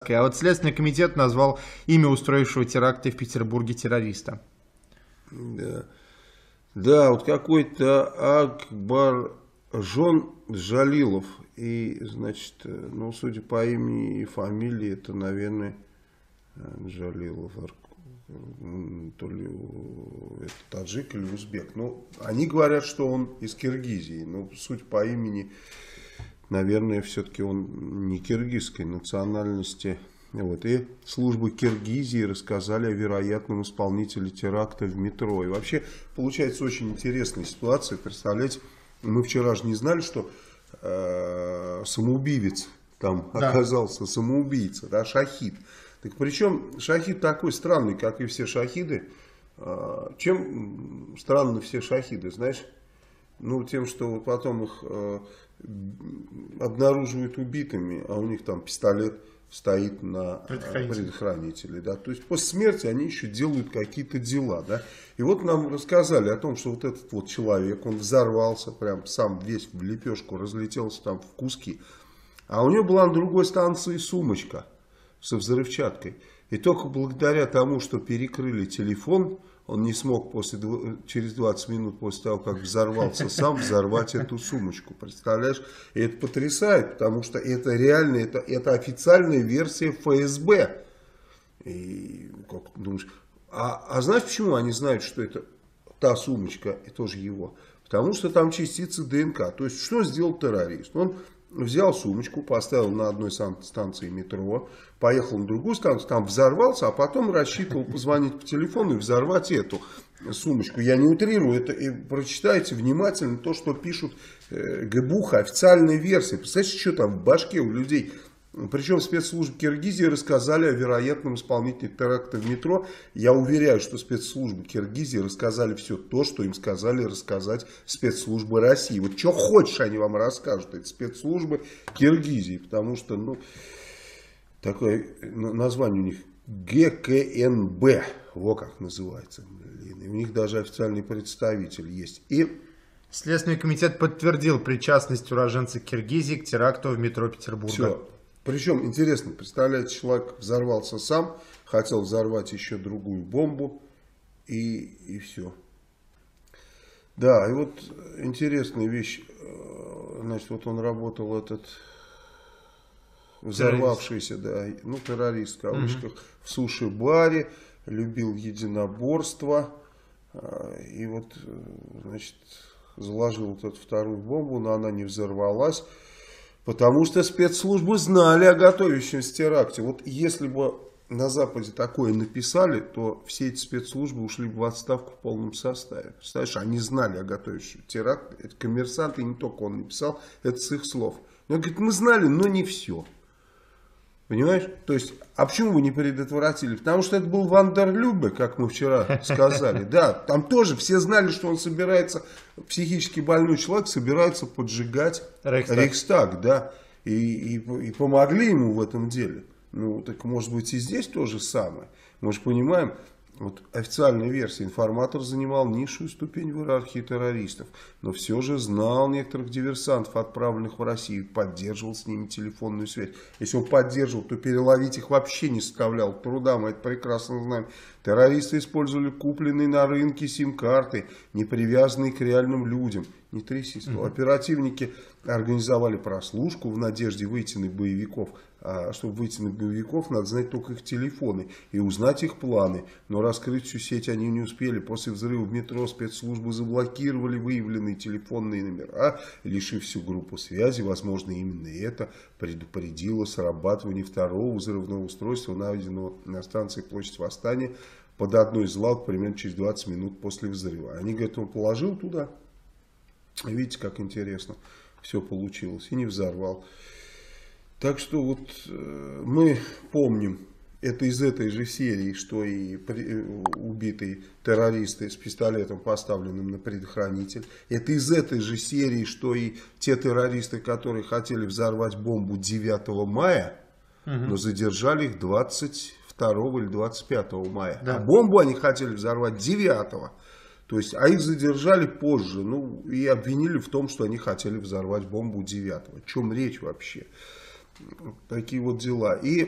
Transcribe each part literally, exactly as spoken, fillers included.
А вот Следственный комитет назвал имя устроившего теракты в Петербурге террориста. Да, да, вот какой-то Акбаржон Джалилов. И, значит, ну, судя по имени и фамилии, это, наверное, Джалилов, то ли это таджик или узбек. Ну, они говорят, что он из Киргизии. Но, суть по имени, наверное, все-таки он не киргизской национальности. Вот. И службы Киргизии рассказали о вероятном исполнителе теракта в метро. И вообще, получается очень интересная ситуация. Представляете, мы вчера же не знали, что э, самоубивец там да. оказался, самоубийца, да, шахид. Так причем шахид такой странный, как и все шахиды. Э, чем странны все шахиды, знаешь? Ну, тем, что потом их э, обнаруживают убитыми, а у них там пистолет стоит на предохранителе. предохранителе, да. То есть после смерти они еще делают какие-то дела, да. И вот нам рассказали о том, что вот этот вот человек, он взорвался, прям сам весь в лепешку разлетелся там в куски. А у него была на другой станции сумочка со взрывчаткой. И только благодаря тому, что перекрыли телефон, он не смог после, через двадцать минут после того, как взорвался сам, взорвать эту сумочку. Представляешь? И это потрясает, потому что это реально, это, это официальная версия эф эс бэ. И как ты думаешь, а, а знаешь, почему они знают, что это та сумочка и тоже его? Потому что там частицы дэ эн ка. То есть, что сделал террорист? Он взял сумочку, поставил на одной станции метро, поехал на другую станцию, там взорвался, а потом рассчитывал позвонить по телефону и взорвать эту сумочку. Я не утрирую, это и прочитайте внимательно то, что пишут э, ГБУХа, официальная версия. Представляете, что там в башке у людей? Причем спецслужбы Киргизии рассказали о вероятном исполнителе теракта в метро. Я уверяю, что спецслужбы Киргизии рассказали все то, что им сказали рассказать спецслужбы России. Вот что хочешь, они вам расскажут. Это спецслужбы Киргизии. Потому что, ну, такое название у них гэ ка эн бэ. Во как называется. И у них даже официальный представитель есть. И Следственный комитет подтвердил причастность уроженца Киргизии к теракту в метро Петербурга. Все. Причем, интересно, представляете, человек взорвался сам, хотел взорвать еще другую бомбу, и, и все. Да, и вот интересная вещь, значит, вот он работал, этот взорвавшийся, да, ну, террорист в кавычках, угу. в суши-баре, любил единоборство, и вот, значит, заложил вот эту вторую бомбу, но она не взорвалась. Потому что спецслужбы знали о готовящемся теракте. Вот если бы на Западе такое написали, то все эти спецслужбы ушли бы в отставку в полном составе. Представляешь, они знали о готовящемся теракте. Это коммерсант, и не только он написал, это с их слов. Но он говорит, мы знали, но не все. Понимаешь? То есть, а почему вы не предотвратили? Потому что это был Вандерлюбе, как мы вчера сказали. Да, там тоже все знали, что он собирается, психически больной человек собирается поджигать Рейхстаг, Рейхстаг, да. И, и, и помогли ему в этом деле. Ну, так может быть и здесь то же самое. Мы же понимаем, вот официальная версия, информатор занимал низшую ступень в иерархии террористов, но все же знал некоторых диверсантов, отправленных в Россию, поддерживал с ними телефонную связь. Если он поддерживал, то переловить их вообще не составлял труда, мы это прекрасно знаем. Террористы использовали купленные на рынке сим-карты, не привязанные к реальным людям. Не трясись. Mm-hmm. Оперативники организовали прослушку в надежде выйти на боевиков. А чтобы выйти на боевиков, надо знать только их телефоны и узнать их планы. Но раскрыть всю сеть они не успели. После взрыва в метро спецслужбы заблокировали выявленные телефонные номера, лишив всю группу связи. Возможно, именно это предупредило срабатывание второго взрывного устройства, найденного на станции Площадь Восстания под одной из лавок примерно через двадцать минут после взрыва. Они говорят, он положил туда. Видите, как интересно все получилось. И не взорвал. Так что вот э, мы помним, это из этой же серии, что и при, убитые террористы с пистолетом, поставленным на предохранитель. Это из этой же серии, что и те террористы, которые хотели взорвать бомбу девятого мая, угу. но задержали их двадцать второго или двадцать пятого мая. Да. А бомбу они хотели взорвать девятого. То есть, а их задержали позже, ну, и обвинили в том, что они хотели взорвать бомбу девятого. О чем речь вообще? Такие вот дела. И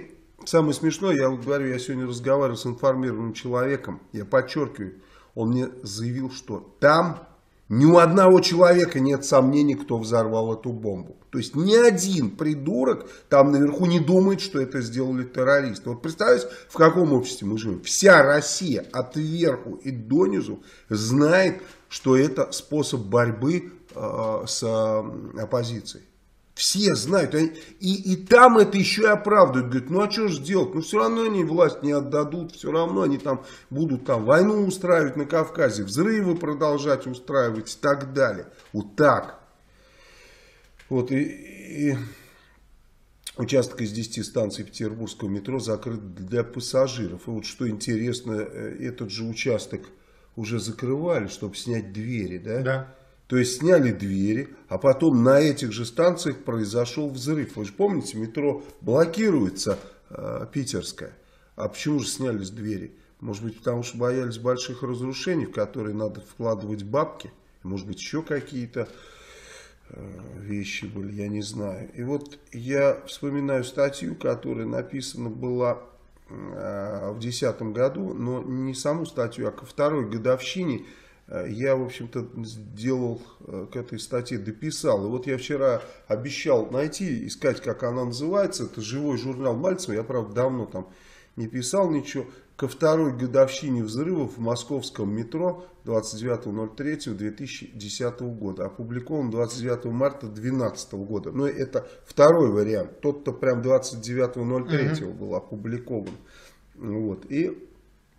самое смешное, я вот говорю, я сегодня разговаривал с информированным человеком, я подчеркиваю, он мне заявил, что там ни у одного человека нет сомнений, кто взорвал эту бомбу. То есть ни один придурок там наверху не думает, что это сделали террористы. Вот представьте, в каком обществе мы живем. Вся Россия от верху и донизу знает, что это способ борьбы э, с э, оппозицией. Все знают. И, и там это еще и оправдывают. Говорят, ну а что же делать? Ну все равно они власть не отдадут. Все равно они там будут там войну устраивать на Кавказе. Взрывы продолжать устраивать и так далее. Вот так. Вот и, и участок из десяти станций петербургского метро закрыт для пассажиров. И вот что интересно, этот же участок уже закрывали, чтобы снять двери, да? Да. То есть сняли двери, а потом на этих же станциях произошел взрыв. Вы же помните, метро блокируется, э, питерское. А почему же снялись двери? Может быть, потому что боялись больших разрушений, в которые надо вкладывать бабки. Может быть, еще какие-то э, вещи были, я не знаю. И вот я вспоминаю статью, которая написана была э, в две тысячи десятом году, но не саму статью, а ко второй годовщине. Я, в общем-то, сделал к этой статье, дописал. И вот я вчера обещал найти, искать, как она называется. Это живой журнал Мальцева. Я, правда, давно там не писал ничего. Ко второй годовщине взрывов в московском метро двадцать девятого ноль третьего две тысячи десятого года. Опубликован двадцать девятого марта две тысячи двенадцатого года. Но это второй вариант. Тот-то прям двадцать девятого ноль третьего был опубликован. Вот. И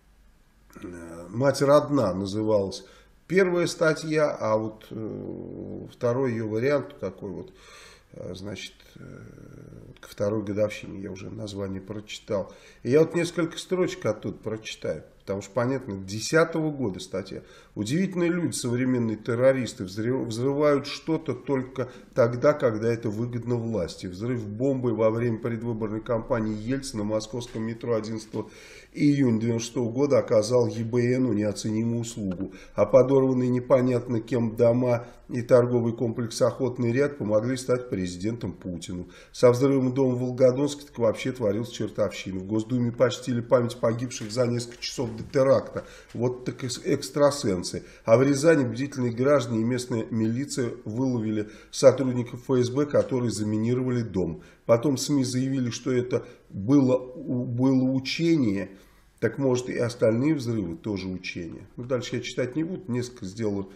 «Мать родна» называлась первая статья, а вот э, второй ее вариант такой вот, э, значит, э, ко второй годовщине, я уже название прочитал. И я вот несколько строчек оттуда прочитаю, потому что, понятно, две тысячи десятого года статья. Удивительные люди, современные террористы, взрывают что-то только тогда, когда это выгодно власти. Взрыв бомбы во время предвыборной кампании Ельцина в московском метро одиннадцатого июня девяносто шестого года оказал Е Б Н неоценимую услугу. А подорванные непонятно кем дома и торговый комплекс «Охотный ряд» помогли стать президентом Путину. Со взрывом дома в Волгодонске так вообще творилась чертовщина. В Госдуме почтили память погибших за несколько часов до теракта. Вот так экстрасенсы. А в Рязани бдительные граждане и местная милиция выловили сотрудников Ф С Б, которые заминировали дом. Потом СМИ заявили, что это было, было учение. Так может и остальные взрывы тоже учения. Ну, дальше я читать не буду. Несколько сделаю,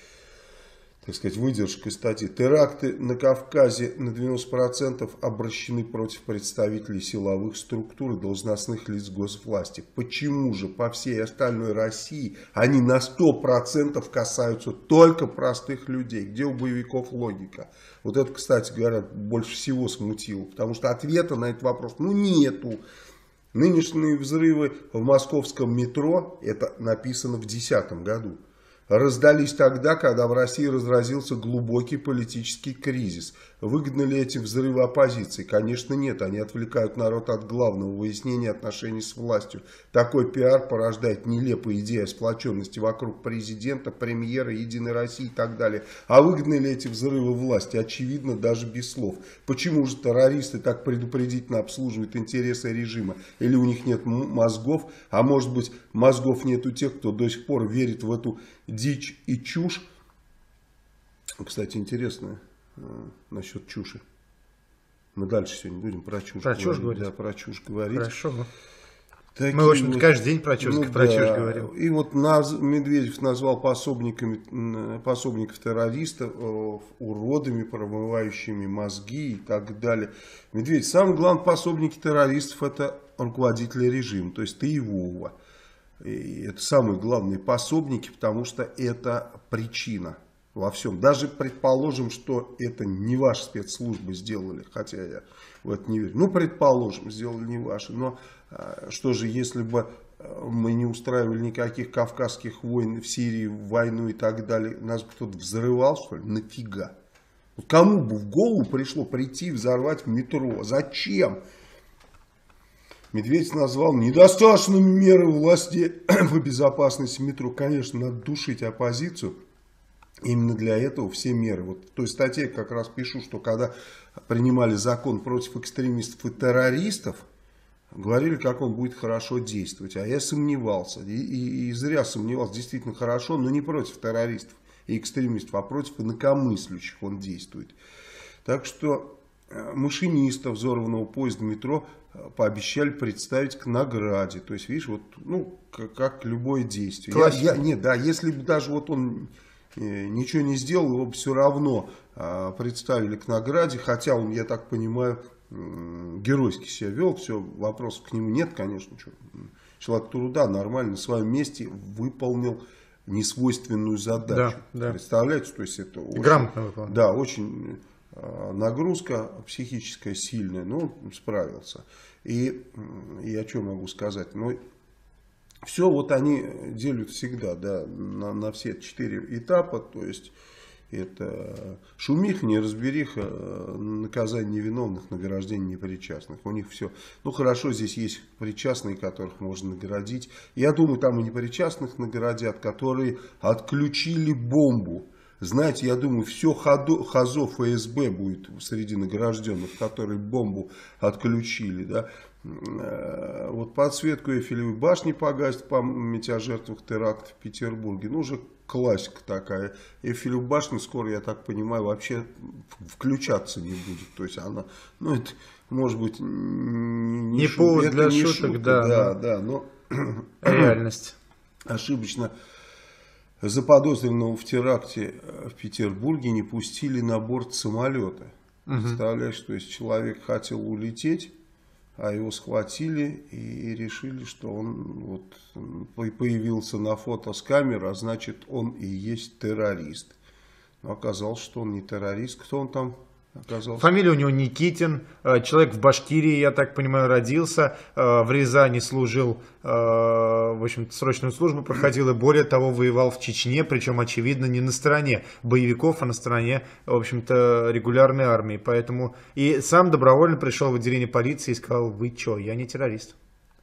так сказать, выдержек из статьи. Теракты на Кавказе на девяносто процентов обращены против представителей силовых структур и должностных лиц госвласти. Почему же по всей остальной России они на сто процентов касаются только простых людей? Где у боевиков логика? Вот это, кстати говоря, больше всего смутило. Потому что ответа на этот вопрос ну нету. Нынешние взрывы в московском метро, это написано в две тысячи десятом году, раздались тогда, когда в России разразился глубокий политический кризис. Выгодны ли эти взрывы оппозиции? Конечно, нет. Они отвлекают народ от главного — выяснения отношений с властью. Такой пиар порождает нелепые идеи о сплоченности вокруг президента, премьера, Единой России и так далее. А выгодны ли эти взрывы власти? Очевидно, даже без слов. Почему же террористы так предупредительно обслуживают интересы режима? Или у них нет мозгов? А может быть, мозгов нет у тех, кто до сих пор верит в эту дичь и чушь? Кстати, интересно насчет чуши. Мы дальше сегодня будем про чушь про говорить. Чушь говорить. Да, про чушь говорить. Хорошо. Такие Мы, в общем-то, вот, каждый день про чушь, ну, про да. чушь говорим. И вот наз, Медведев назвал пособниками, пособников террористов уродами, промывающими мозги и так далее. Медведев, самые главные пособники террористов — это руководители режима, то есть ты и Вова. И это самые главные пособники, потому что это причина во всем. Даже предположим, что это не ваши спецслужбы сделали, хотя я в это не верю. Ну, предположим, сделали не ваши. Но что же, если бы мы не устраивали никаких кавказских войн в Сирии, войну и так далее, нас бы кто-то взрывал, что ли? Нафига? Кому бы в голову пришло прийти и взорвать метро? Зачем? Медведев назвал недостаточными меры власти по безопасности метро. Конечно, надо душить оппозицию. Именно для этого все меры. Вот в той статье как раз пишу, что когда принимали закон против экстремистов и террористов, говорили, как он будет хорошо действовать. А я сомневался. И, и, и зря сомневался. Действительно хорошо, но не против террористов и экстремистов, а против инакомыслящих он действует. Так что машиниста взорванного поезда метро пообещали представить к награде. То есть, видишь, вот, ну, как, как любое действие. Я, я, нет, да, если бы даже вот он э, ничего не сделал, его бы все равно э, представили к награде. Хотя он, я так понимаю, э, геройски себя вел. Все, вопросов к нему нет, конечно. Что, человек труда нормально на своем месте выполнил несвойственную задачу. Да, да. Представляете, то есть это очень, грамотно выполнил. Да, очень нагрузка психическая сильная, но справился. И, и о чем могу сказать? Ну, все вот они делят всегда, да, на, на все четыре этапа, то есть это шумиха, неразбериха, наказание невиновных, награждение непричастных. У них все, ну хорошо, здесь есть причастные, которых можно наградить. Я думаю, там и непричастных наградят, которые отключили бомбу. Знаете, я думаю, все хазо ФСБ будет среди награжденных, которые бомбу отключили. Да? Вот подсветку Эйфелевой башни погасить, память о жертвах теракта в Петербурге. Ну, уже классика такая. Эйфелеву башню скоро, я так понимаю, вообще включаться не будет. То есть она, ну, это может быть не, не повод для не шуток, шутка, да, да, да, но реальность. Ошибочно. Заподозренного в теракте в Петербурге не пустили на борт самолета. Угу. Представляешь, то есть человек хотел улететь, а его схватили и решили, что он вот появился на фото с камеры, а значит он и есть террорист. Но оказалось, что он не террорист. Кто он там оказался? Фамилия у него Никитин, человек в Башкирии, я так понимаю, родился, в Рязани служил, в общем, срочную службу проходил и более того воевал в Чечне, причем, очевидно, не на стороне боевиков, а на стороне, в общем-то, регулярной армии. Поэтому и сам добровольно пришел в отделение полиции и сказал: вы что, я не террорист.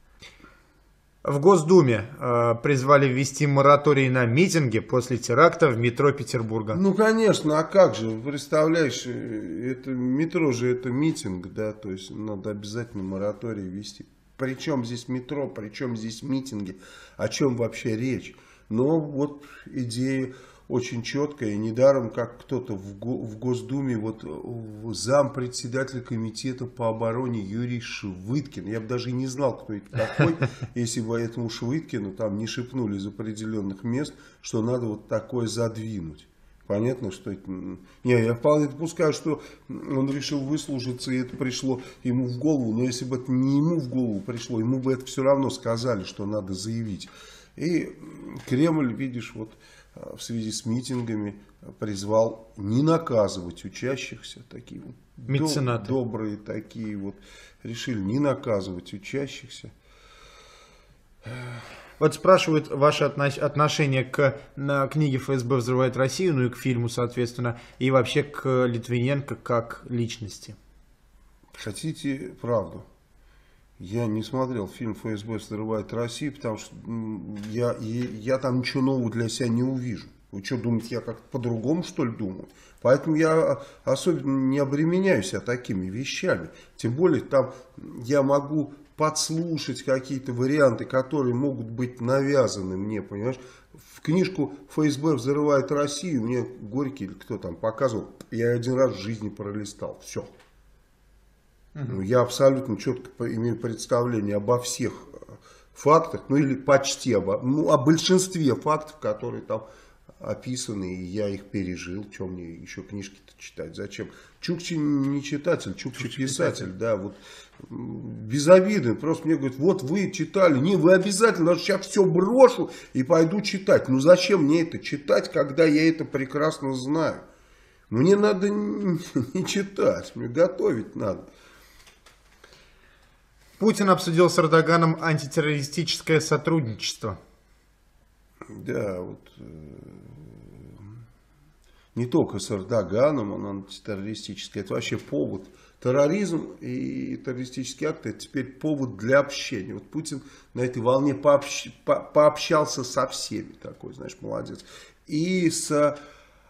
В Госдуме э, призвали ввести мораторий на митинги после теракта в метро Петербурга. Ну, конечно, а как же, представляешь, это метро же это митинг, да, то есть надо обязательно мораторий ввести. Причем здесь метро, причем здесь митинги, о чем вообще речь? Но вот идея очень четкая, недаром как кто-то в, го, в Госдуме, вот зампредседателя комитета по обороне Юрий Швыдкин, я бы даже и не знал, кто это такой, если бы этому Швыдкину там не шепнули из определенных мест, что надо вот такое задвинуть. Понятно, что это... Не, я вполне допускаю, что он решил выслужиться, и это пришло ему в голову, но если бы это не ему в голову пришло, ему бы это все равно сказали, что надо заявить. И Кремль, видишь, вот в связи с митингами призвал не наказывать учащихся, такие вот меценаты. Доб, добрые такие вот, решили не наказывать учащихся. Вот спрашивают ваше отношение к на книге ФСБ «Взрывает Россию», ну и к фильму, соответственно, и вообще к Литвиненко как личности. Хотите правду? Я не смотрел фильм «ФСБ взрывает Россию», потому что я, я, я там ничего нового для себя не увижу. Вы что, думаете, я как-то по-другому, что ли, думаю? Поэтому я особенно не обременяю себя такими вещами. Тем более, там я могу подслушать какие-то варианты, которые могут быть навязаны мне, понимаешь? В книжку «ФСБ взрывает Россию» мне Горький или кто там показывал, я один раз в жизни пролистал. Все. Угу. Я абсолютно четко имею представление обо всех фактах, ну или почти обо, ну, о большинстве фактов, которые там описаны, и я их пережил. Чем мне еще книжки-то читать? Зачем? Чукчи не читатель, Чукчи, Чукчи писатель, писатель, да, вот безобидный. Просто мне говорят: вот вы читали, не, вы обязательно, даже сейчас все брошу и пойду читать. Ну зачем мне это читать, когда я это прекрасно знаю? Мне надо не читать, мне готовить надо. Путин обсудил с Эрдоганом антитеррористическое сотрудничество. Да, вот э, не только с Эрдоганом, он антитеррористическое, это вообще повод. Терроризм и террористические акты — это теперь повод для общения. Вот Путин на этой волне пообщ, по, пообщался со всеми, такой, знаешь, молодец. И с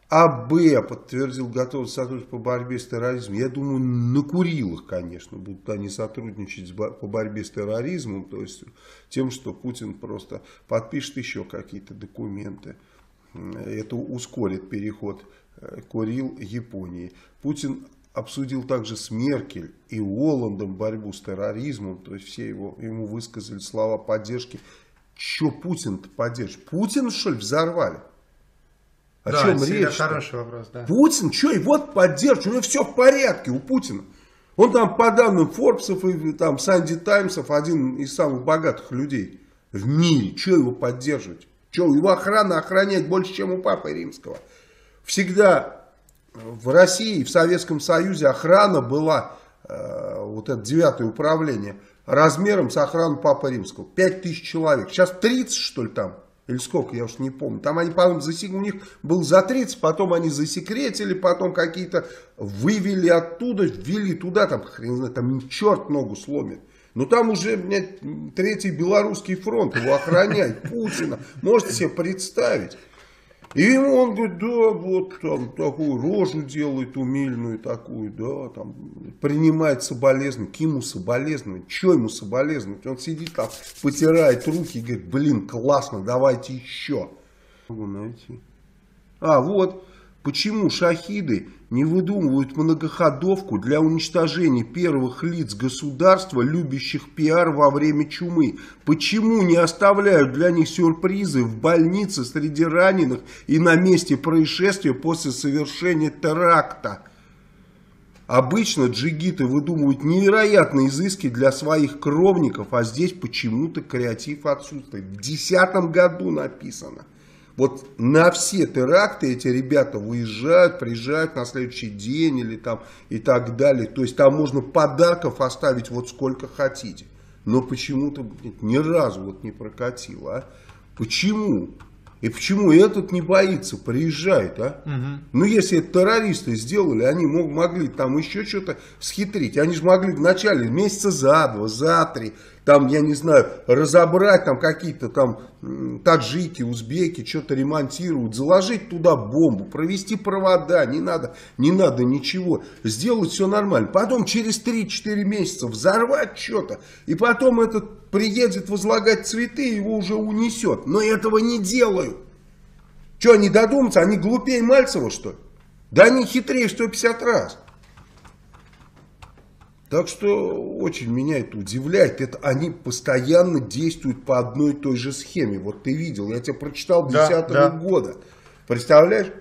А Б подтвердил готовность сотрудничать по борьбе с терроризмом. Я думаю, на Курилах, конечно, будут они сотрудничать по борьбе с терроризмом, то есть тем, что Путин просто подпишет еще какие-то документы. Это ускорит переход Курил Японии. Путин обсудил также с Меркель и Олландом борьбу с терроризмом, то есть все его, ему высказали слова поддержки. Че Путин-то поддержит? Путин, что ли, взорвали? О да, чем речь? Хороший вопрос, да. Путин, что, и вот поддержит, у него все в порядке у Путина. Он там, по данным Форбсов и там Санди Таймсов, один из самых богатых людей в мире. Что его поддерживать? Что, его охрана охраняет больше, чем у Папы Римского. Всегда в России, в Советском Союзе охрана была, э, вот это девятое управление, размером с охраной Папы Римского. пять тысяч человек. Сейчас тридцать, что ли, там? Или сколько, я уж не помню. Там они, потом, засек... у них был за тридцать, потом они засекретили, потом какие-то вывели оттуда, ввели туда, там, хрен знает, там черт ногу сломит. Но там уже, блядь, Третий Белорусский фронт его охраняет, Путина. Можете себе представить. И ему он говорит, да, вот там такую рожу делает умильную такую, да, там принимает соболезнования. К ему соболезнования? Что ему соболезновать? Он сидит там, потирает руки и говорит, блин, классно, давайте еще. Могу найти. А, вот, почему шахиды не выдумывают многоходовку для уничтожения первых лиц государства, любящих пиар во время чумы? Почему не оставляют для них сюрпризы в больнице среди раненых и на месте происшествия после совершения теракта? Обычно джигиты выдумывают невероятные изыски для своих кровников, а здесь почему-то креатив отсутствует. В две тысячи десятом году написано. Вот на все теракты эти ребята выезжают, приезжают на следующий день или там и так далее. То есть там можно подарков оставить вот сколько хотите. Но почему-то ни разу вот не прокатило. А? Почему? И почему этот не боится, приезжает, а? Угу. Ну, если это террористы сделали, они мог, могли там еще что-то схитрить. Они же могли в начале месяца за два, за три, там, я не знаю, разобрать там какие-то там таджики, узбеки, что-то ремонтируют, заложить туда бомбу, провести провода, не надо, не надо ничего. Сделать все нормально. Потом через три-четыре месяца взорвать что-то, и потом этот приедет возлагать цветы, его уже унесет. Но этого не делают. Что, они додумаются? Они глупее Мальцева, что ли? Да они хитрее в сто пятьдесят раз. Так что очень меня это удивляет. Это они постоянно действуют по одной и той же схеме. Вот ты видел, я тебе прочитал десятого да, да. года. Представляешь?